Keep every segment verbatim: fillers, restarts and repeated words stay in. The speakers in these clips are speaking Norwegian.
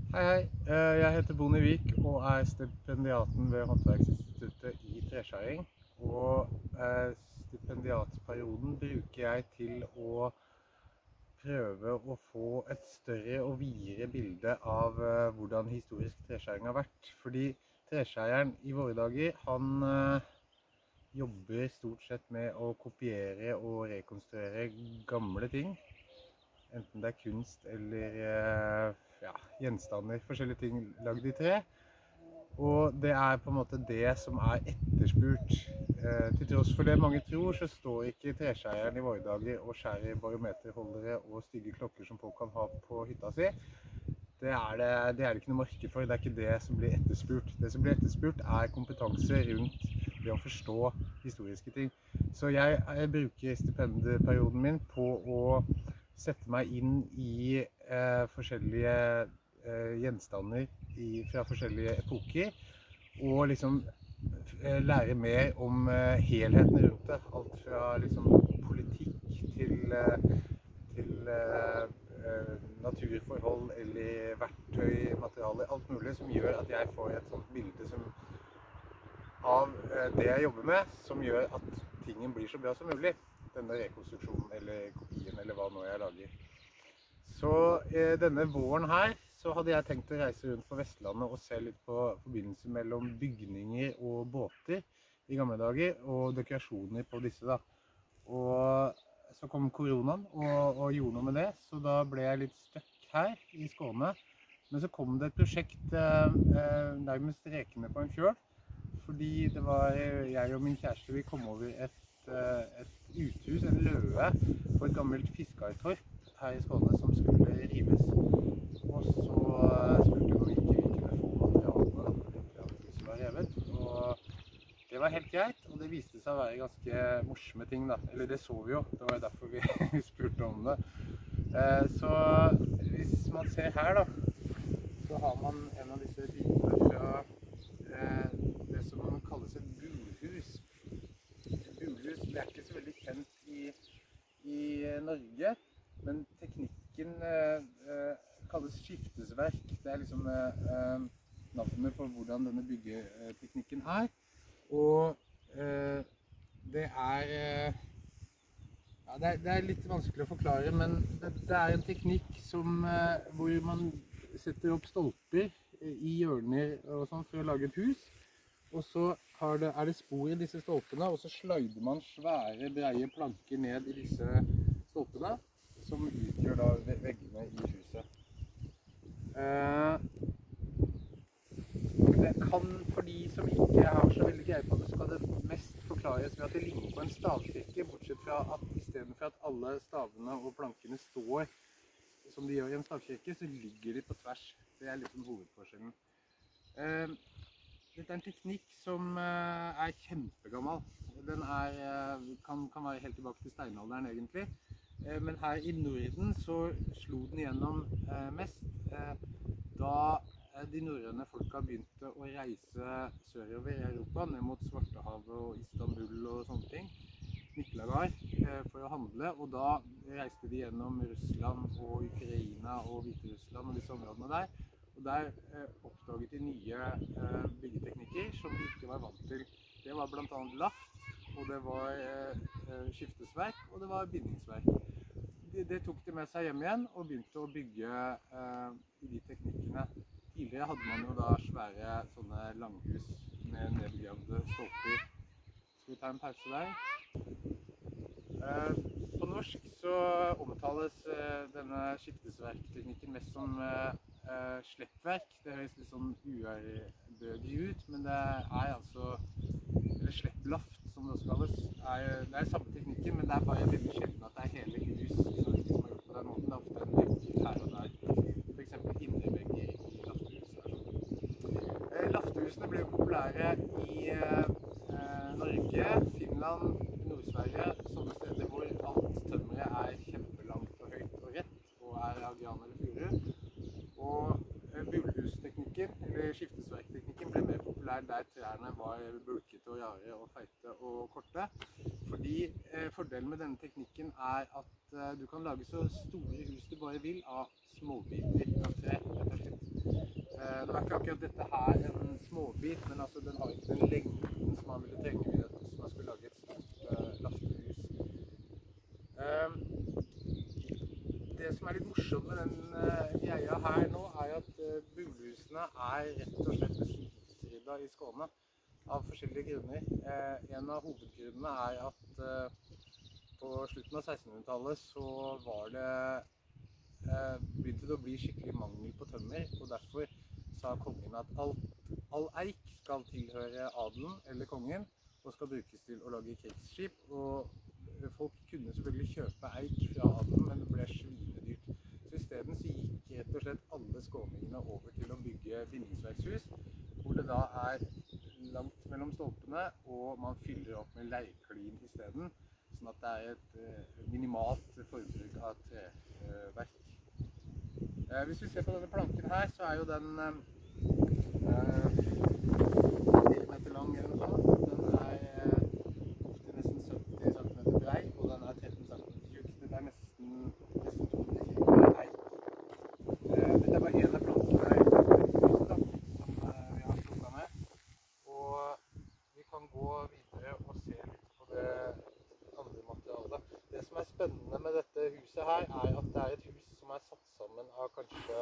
Hei, hei. Eh, Jeg heter Bonnie Vik og er stipendiaten ved Håndverksinstituttet i treskjæring. Og eh, stipendiatperioden bruker jeg til å prøve å få et større og videre bilde av eh, hvordan historisk treskjæring har vært. Fordi treskjæreren i våre dager, han eh, jobber stort sett med å kopiere og rekonstruere gamle ting. Enten det er kunst eller eh, ja, gjenstander, forskjellige ting lagd i tre. Og det er på en måte det som er etterspurt. Eh, til tross for det mange tror, så står ikke treskjæreren i våre dager og skjærer barometerholdere og stygge klokker som folk kan ha på hytta si. Det er det, det er det ikke noe marked for, det er ikke det som blir etterspurt. Det som blir etterspurt er kompetanse rundt det å forstå historiske ting. Så jeg, jeg bruker stipendperioden min på å sette meg inn i eh, forskjellige eh, gjenstander i, fra forskjellige epoker, og liksom eh, lære mer om eh, helheten rundt det. Alt fra liksom politikk til, eh, til eh, eh, naturforhold eller verktøy, materialer, alt mulig som gjør at jeg får et sånt bilde som, av eh, det jeg jobber med, som gjør at tingen blir så bra som mulig. Denne rekonstruksjonen eller kopien eller hva nå jeg lager. Så eh, denne våren her så hadde jeg tenkt å reise rundt på Vestlandet og se litt på forbindelse mellom bygninger og båter i gamle dager og dekorasjoner på disse da. Og så kom koronaen og, og gjorde noe med det, så da ble jeg litt støkk her i Skåne. Men så kom det et prosjekt eh, nærmest rekende på en fjøl, fordi det var jeg og min kjæreste, vi kom over et et uthus, en løe, på et gammelt fisketorp her i Skåne som skulle rives. Og så spurte vi om ikke vi kunne få materialene etter at huset var revet. Og det var helt greit, og det viste seg å være ganske morsomme ting da. Eller det så vi jo, det var jo derfor vi spurte om det. Så hvis man ser her da, så har man en av disse bildene fra det som kalles et bulhus. Bulhus ble ikke så veldig kjent i, i Norge, men teknikken eh, kalles skiftesverk. Det er liksom eh, navnet på hvordan denne byggeteknikken er. Og eh, det er, eh, ja, det er, det er litt vanskelig å forklare, men det, det er en teknikk som, eh, hvor man setter opp stolper i hjørner og sånn for å lage et hus. Og så det, er det spor i disse stolpene, og så sløyder man svære, breie planker ned i disse stolpene, som utgjør da veggene i huset. Eh, det kan, for de som ikke har så veldig greie på det, så kan det mest forklares ved at det ligner på en stavkirke, bortsett fra at i stedet for at alle stavene og plankene står som de gjør i en stavkirke, så ligger de på tvers. Det er liksom hovedforskjellen. Eh, Dette er en teknikk som uh, er kjempegammal. Den er, uh, kan, kan være helt tilbake til steinalderen egentlig. Uh, men her i Norden så slo den igjennom uh, mest uh, da uh, de norrøne folka begynte å reise sørover i Europa, ned mot Svartehavet og Istanbul og sånne ting. Miklagard uh, for å handle, og da reiste de gjennom Russland og Ukraina og Hviterussland og disse områdene der. Og der eh, oppdaget de nye eh, byggeteknikker som de ikke var vant til. Det var blant annet laft, og det var eh, skiftesverk, og det var bindingsverk. Det, det tok de med seg hjem igjen og begynte å bygge eh, i de teknikkene. Tidligere hadde man jo da svære sånne langhus med nedbegravde stolper. Skal vi ta en pause der? Eh, på norsk så omtales eh, denne skiftesverkteknikken mest som eh, Uh, sleppverk. Det høres litt sånn uærbødig ut, men det er altså, eller slepplaft som det også kalles, er, det er samme teknikken, men det er bare veldig sjelden at det er hele hus i Norge som har gjort på den måten. Det er ofte en vegg her og der, for eksempel innervegger i laftehuset. Uh, laftehusene ble jo populære i uh, Norge, Finland, Nord-Sverige, sånne steder hvor alt tømmeret er kjempelangt og høyt og rett, og er av gran eller furu. Og bulhusteknikken, eller skiftesverkteknikken, ble mer populær der trærne var bulkete og rare og feite og korte. Fordi eh, fordelen med denne teknikken er at eh, du kan lage så store hus du bare vil av småbiter av tre, rett og slett. Nå er ikke akkurat dette her en småbit, men altså den har ikke den lengden som man ville trenge hvis man skulle lage et stort lastehus. Det som er litt morsomt med den greia her nå, er at bulhusene er rett og slett nesten utrydda i Skåne av forskjellige grunner. En av hovedgrunnene er at på slutten av sekstenhundretallet så var det begynte det å bli skikkelig mangel på tømmer, og derfor sa kongen at alt, all eik skal tilhøre adelen eller kongen, og skal brukes til å lage krigsskip. Og folk kunne selvfølgelig kjøpe eik fra adelen, men det ble svinedyrt. Så i stedet så gikk rett og slett alle skåningene over til å bygge bindingsverkshus, hvor det da er langt mellom stolpene, og man fyller opp med leirklin i stedet, sånn at det er et minimalt forbruk av treverk. Hvis vi ser på denne planken her, så er jo den fire meter lang eller noe sånt. Den er ofte nesten sytti centimeter brei, og den er tretten centimeter tjukk. Det er nesten, nesten to hundre kilo eik. Dette er bare en av plantene i dette huset da, som vi har plukket med. Og vi kan gå videre og se litt på det andre materialet. Det som er spennende med dette huset her, er at det er et hus som er satt sammen av kanskje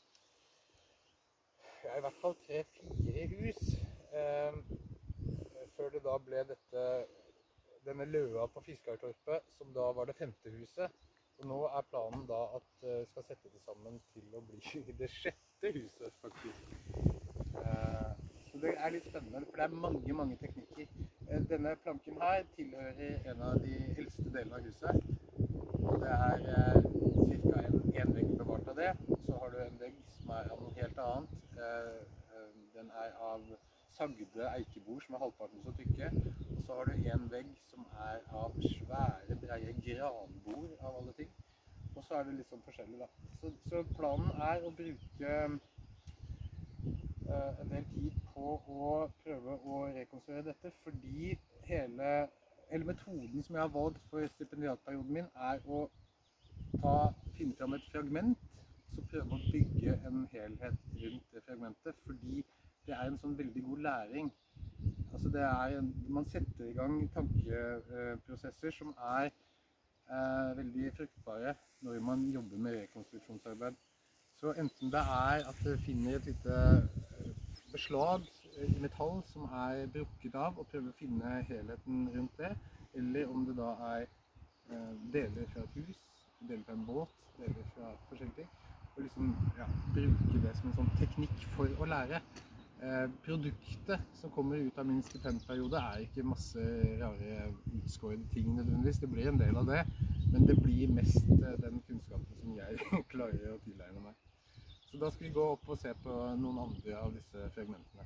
ja, i hvert fall tre-fire hus eh, før det da ble dette, denne løa på Fiskartorpet, som da var det femte huset. Og nå er planen da at det uh, skal sette det sammen til å bli det sjette huset, faktisk. Eh, så det er litt spennende, for det er mange, mange teknikker. Eh, denne planken her tilhører en av de eldste delene av huset. Og det er eh, cirka en, en vegg bevart av det. Så har du en vegg som er av noe helt annet. Den er av sagde eikebord som er halvparten så tykke. Og så har du en vegg som er av svære, breie granbord av alle ting. Og så er det litt sånn forskjellig da. Så, så planen er å bruke uh, en del tid på å prøve å rekonstruere dette, fordi hele, hele metoden som jeg har valgt for stipendiatperioden min er å ta, finne fram et fragment, så prøve å bygge en helhet rundt det fragmentet, fordi det er en sånn veldig god læring. Altså det er en, man setter i gang tankeprosesser som er eh, veldig fruktbare når man jobber med rekonstruksjonsarbeid. Så enten det er at du finner et lite beslag i metall som er brukket av, og prøver å finne helheten rundt det, eller om det da er eh, deler fra et hus, deler fra en båt, deler fra forskjellige ting, og liksom ja, bruke det som en sånn teknikk for å lære. Eh, produktet som kommer ut av min stipendperiode er ikke masse rare utskårede ting nødvendigvis, det blir en del av det, men det blir mest eh, den kunnskapen som jeg klarer å tilegne meg. Så da skal vi gå opp og se på noen andre av disse fragmentene.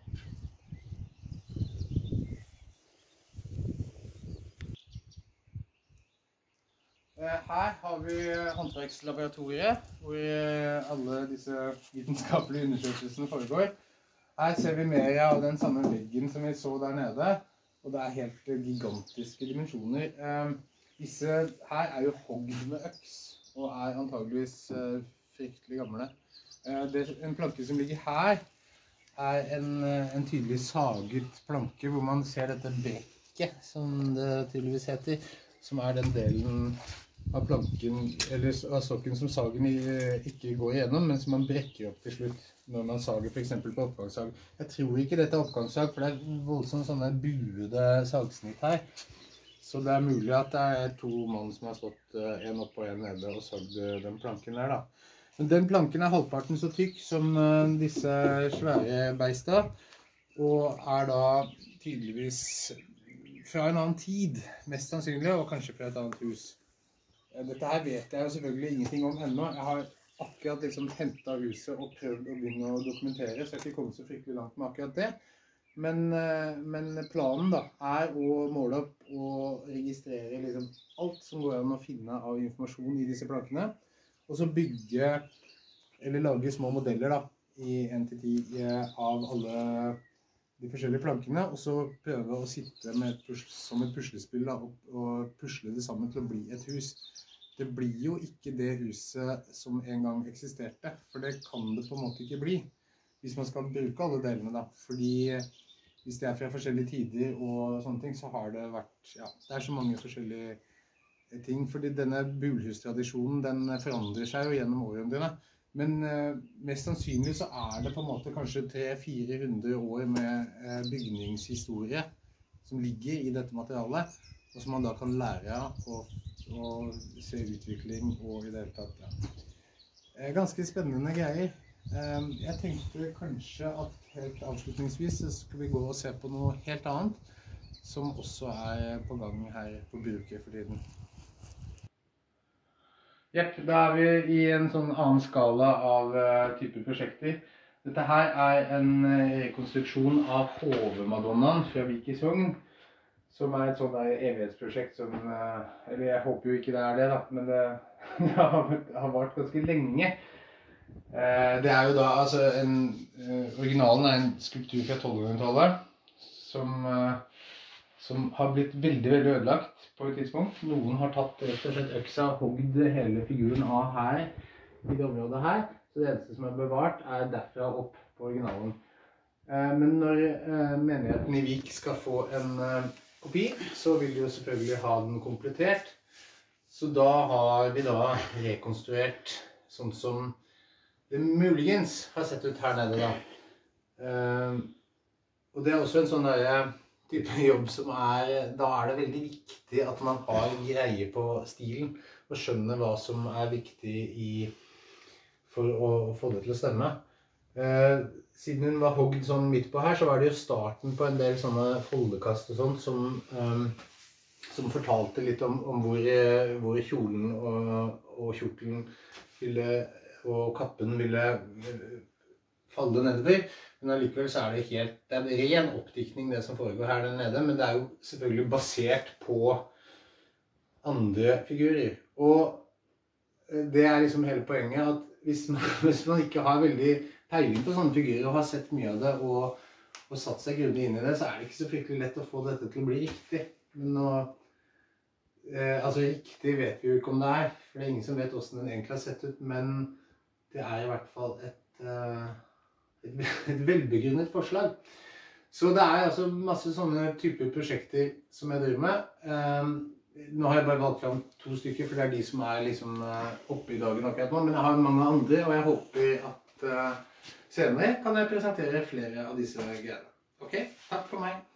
Her har vi håndverkslaboratoriet, hvor alle disse vitenskapelige undersøkelsene foregår. Her ser vi mer av den samme veggen som vi så der nede, og det er helt gigantiske dimensjoner. Disse her er jo hogd med øks, og er antageligvis fryktelig gamle. Det, en planke som ligger her er en, en tydelig saget planke, hvor man ser dette brekket, som det tydeligvis heter, som er den delen av planken, eller av stokken som sagen ikke går igjennom, men som man brekker opp til slutt når man sager, for eksempel på oppgangssag. Jeg tror ikke dette er oppgangssag, for det er voldsomt sånne buede sagsnitt her. Så det er mulig at det er to mann som har stått en oppe og en nede og sagd den planken der da. Men den planken er halvparten så tykk som disse svære beista, og er da tydeligvis fra en annen tid, mest sannsynlig, og kanskje fra et annet hus. Dette her vet jeg jo selvfølgelig ingenting om ennå. Jeg har akkurat liksom hentet huset og prøvd å begynne å dokumentere, så jeg har ikke kommet så fryktelig langt med akkurat det. Men, men planen da er å måle opp og registrere liksom alt som går an å finne av informasjon i disse plankene, og så bygge, eller lage små modeller da, i en til ti av alle de forskjellige plankene, og så prøve å sitte med et pusle, som et puslespill da, og, og pusle det sammen til å bli et hus. Det blir jo ikke det huset som en gang eksisterte, for det kan det på en måte ikke bli. hvis man skal bruke alle delene da, fordi hvis det er fra forskjellige tider og sånne ting, så har det vært, ja, det er så mange forskjellige ting, fordi denne bulhustradisjonen, den forandrer seg jo gjennom århundrene. Men eh, mest sannsynlig så er det på en måte kanskje tre til fire hundre år med eh, bygningshistorie som ligger i dette materialet, og som man da kan lære av og, og se utvikling og i det hele tatt. Ja. Eh, ganske spennende greier. Eh, jeg tenkte kanskje at helt avslutningsvis så skal vi gå og se på noe helt annet, som også er på gang her på Bruket for tiden. Jepp, da er vi i en sånn annen skala av uh, type prosjekter. Dette her er en uh, rekonstruksjon av Hovemadonnaen fra Vik i Sogn, som er et sånt der evighetsprosjekt som, uh, eller jeg håper jo ikke det er det da, men det, det har, har vært ganske lenge. Uh, det er jo da, altså, en, uh, originalen er en skulptur fra tolvhundretallet, som, uh, som har blitt veldig, veldig ødelagt på et tidspunkt. Noen har tatt rett og slett øksa og hogd hele figuren av her, i det området her. Så det eneste som er bevart er derfra opp på originalen. Eh, men når eh, menigheten i Vik skal få en eh, kopi, så vil de jo selvfølgelig ha den komplettert. Så da har vi da rekonstruert sånn som det muligens har sett ut her nede da. Eh, og det er også en sånn der type jobb som er, da er det veldig viktig at man har greie på stilen og skjønner hva som er viktig i, for å få det til å stemme. Eh, siden hun var hogd sånn midt på her, så var det jo starten på en del sånne foldekast og sånt som, um, som fortalte litt om, om hvor, hvor kjolen og, og kjortelen ville, og kappen ville falle nedover. Men allikevel så er det helt, det er en ren oppdikning det som foregår her der nede, men det er jo selvfølgelig basert på andre figurer. Og det er liksom hele poenget at hvis man, hvis man ikke har veldig peiling på sånne figurer og har sett mye av det og, og satt seg grundig inn i det, så er det ikke så fryktelig lett å få dette til å bli riktig. Men nå, eh, altså riktig vet vi jo ikke om det er, for det er ingen som vet hvordan den egentlig har sett ut, men det er i hvert fall et... Eh, et velbegrunnet forslag. Så det er altså masse sånne typer prosjekter som jeg driver med. Um, nå har jeg bare valgt frem to stykker, for det er de som er liksom uh, oppe i dagen akkurat nå, men jeg har mange andre, og jeg håper at uh, senere kan jeg presentere flere av disse greiene. Ok, takk for meg.